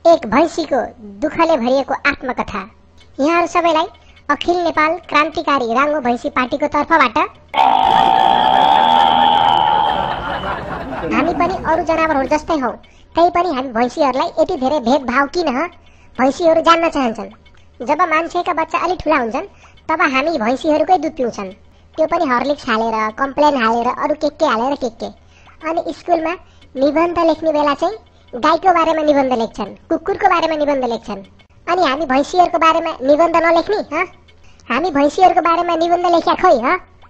एक भैँसीको दुःखले भरिएको आत्मकथा। यहाँहरू सबैलाई अखिल नेपाल क्रान्तिकारी राङ्गो भैँसी पार्टीको तर्फबाट हामी पनि अरू जनावरहरू जस्तै हौ, त्यही पनि हामी भैँसीहरूलाई यति धेरै भेदभाव किन? भैँसीहरू जान्न चाहन्छन्। जब मान्छेका बच्चा अलि ठुला हुन्छन् तब हामी भैँसीहरूकै दुध पिउँछन्, त्यो पनि हर्लिक्स हालेर, कम्प्लेन हालेर, अरू के हालेर के। अनि स्कुलमा निबन्ध लेख्ने बेला चाहिँ गाईको बारेमा निबन्ध लेख्छन्, कुकुरको बारेमा निबन्ध लेख्छन्। अनि हामी भैँसीहरूको बारेमा निबन्ध नलेख्ने? हामी भैँसीहरूको बारेमा निबन्ध लेख्या खै?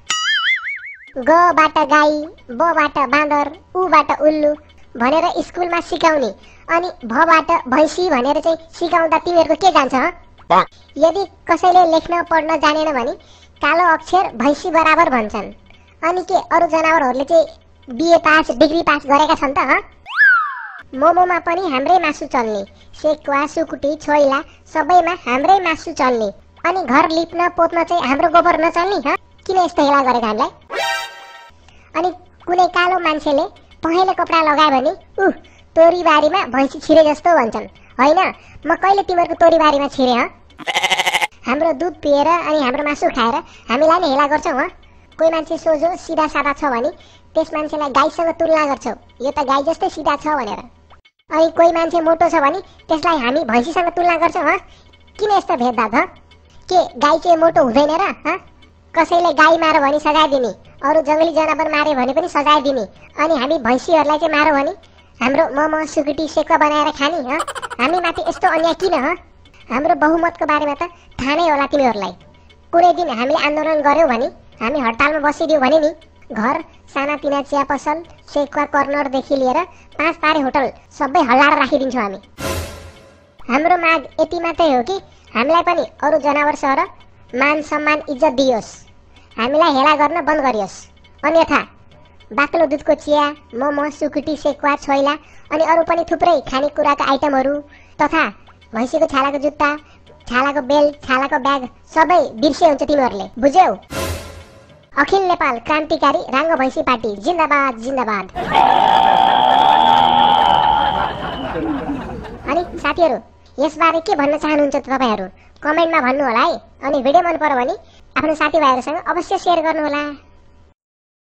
गबाट गाई, बबाट बाँदर, उबाट उल्लु भनेर स्कुलमा सिकाउने, अनि भबाट भैँसी भनेर चाहिँ सिकाउँदा तिमीहरूको के जान्छ? यदि कसैले लेख्न पढ्न जानेन भने कालो अक्षर भैँसी बराबर भन्छन्। अनि के अरू जनावरहरूले चाहिँ बिए पास, डिग्री पास गरेका छन् त? मोमोमा पनि हाम्रै मासु चल्ने, सेकुवा, सुकुटी, छोइला सबैमा हाम्रै मासु चल्ने। अनि घर लिप्न पोत्न चाहिँ हाम्रो गोबर नचल्ने? किन यस्तो हेला गरेका हामीलाई? अनि कुनै कालो मान्छेले पहेँलो कपडा लगायो भने तोरीबारीमा भैँसी छिरे जस्तो भन्छन्। होइन, म कहिले तिमीहरूको तोरीबारीमा छिरे? हाम्रो दुध पिएर अनि हाम्रो मासु खाएर हामीलाई नै हेला गर्छौ? कोही मान्छे सोझो सिधा सादा छ भने त्यस मान्छेलाई गाईसँग तुलना गर्छौ, यो त गाई जस्तै सिधा छ भनेर। अनि कोही मान्छे मोटो छ भने त्यसलाई हामी भैँसीसँग तुलना गर्छौँ। किन यस्तो भेदभाव? के गाई चाहिँ मोटो हुँदैन र? कसैले गाई मार्यो भने सजाय दिने, अरू जङ्गली जनावर मार्यो भने पनि सजाय दिने। अनि हामी भैँसीहरूलाई चाहिँ मार्यो भने हाम्रो मोमो, सुकुटी, सेकुवा बनाएर खाने? हामी माथि यस्तो अन्याय किन? हाम्रो बहुमतको बारेमा त थाहा नै होला तिमीहरूलाई। कुनै दिन हामीले आन्दोलन गर्यौँ भने, हामी हडतालमा बसिदियौँ भने नि घर, सानातिना चिया पसल, सेकुवा कर्नरदेखि लिएर 5 तारे होटल सबै हल्लाएर राखिदिन्छौँ हामी। हाम्रो माग यति मात्रै हो कि हामीलाई पनि अरू जनावर सर मान सम्मान इज्जत दियोस्, हामीलाई हेला गर्न बन्द गरियोस्। अन्यथा बाक्लो दुधको चिया, मोमो, सुकुटी, सेकुवा, छोइला अनि अरू पनि थुप्रै खानेकुराका आइटमहरू तथा भैँसीको छालाको जुत्ता, छालाको बेल्ट, छालाको ब्याग सबै बिर्से हुन्छ तिमीहरूले, बुझ्यौ? अखिल नेपाल क्रान्तिकारी राङ्गो भैँसी पार्टी जिन्दाबाद जिन्दाबाद। अनि साथीहरू, यसबारे के भन्न चाहनुहुन्छ तपाईँहरू? कमेन्टमा भन्नु होला है। अनि भिडियो मन पर्यो भने आफ्नो साथीभाइहरूसँग अवश्य सेयर गर्नु होला।